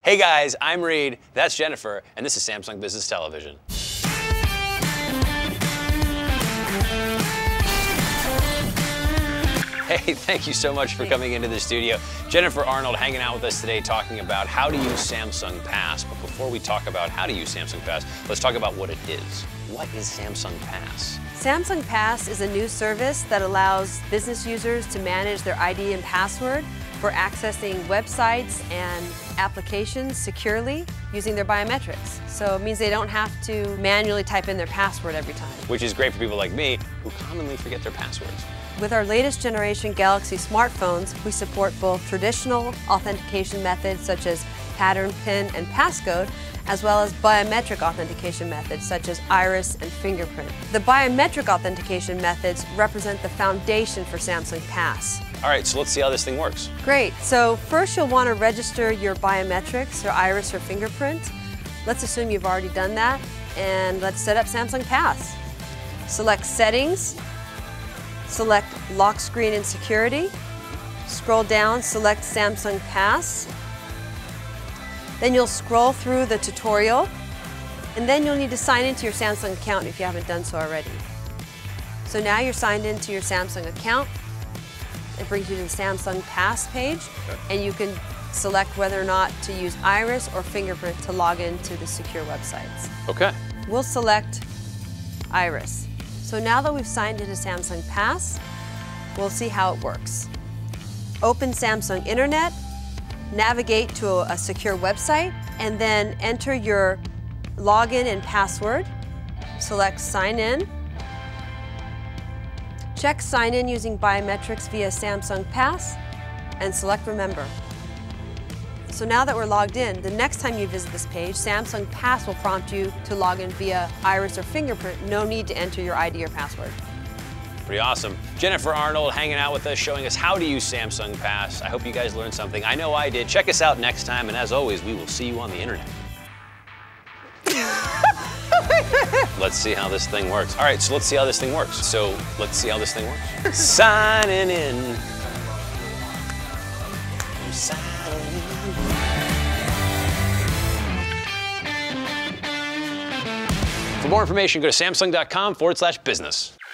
Hey guys, I'm Reid, that's Jennifer, and this is Samsung Business Television. Hey, thank you so much for coming into the studio. Jennifer Arnold hanging out with us today talking about how to use Samsung Pass. But before we talk about how to use Samsung Pass, let's talk about what it is. What is Samsung Pass? Samsung Pass is a new service that allows business users to manage their ID and password for accessing websites and applications securely using their biometrics. So it means they don't have to manually type in their password every time. Which is great for people like me who commonly forget their passwords. With our latest generation Galaxy smartphones, we support both traditional authentication methods such as pattern, PIN, and passcode, as well as biometric authentication methods such as iris and fingerprint. The biometric authentication methods represent the foundation for Samsung Pass. All right, so let's see how this thing works. Great. So first you'll want to register your biometrics, your iris or fingerprint. Let's assume you've already done that, and let's set up Samsung Pass. Select Settings, select Lock Screen and Security, scroll down, select Samsung Pass. Then you'll scroll through the tutorial, and then you'll need to sign into your Samsung account if you haven't done so already. So now you're signed into your Samsung account. It brings you to the Samsung Pass page, and you can select whether or not to use iris or fingerprint to log into the secure websites. Okay. We'll select iris. So now that we've signed into Samsung Pass, we'll see how it works. Open Samsung Internet, navigate to a secure website, and then enter your login and password. Select Sign In. Check Sign In using biometrics via Samsung Pass, and select Remember. So now that we're logged in, the next time you visit this page, Samsung Pass will prompt you to log in via iris or fingerprint. No need to enter your ID or password. Pretty awesome. Jennifer Arnold hanging out with us, showing us how to use Samsung Pass. I hope you guys learned something. I know I did. Check us out next time, and as always, we will see you on the internet. Let's see how this thing works. All right, so let's see how this thing works. Signing in. I'm signing in. For more information, go to samsung.com/business.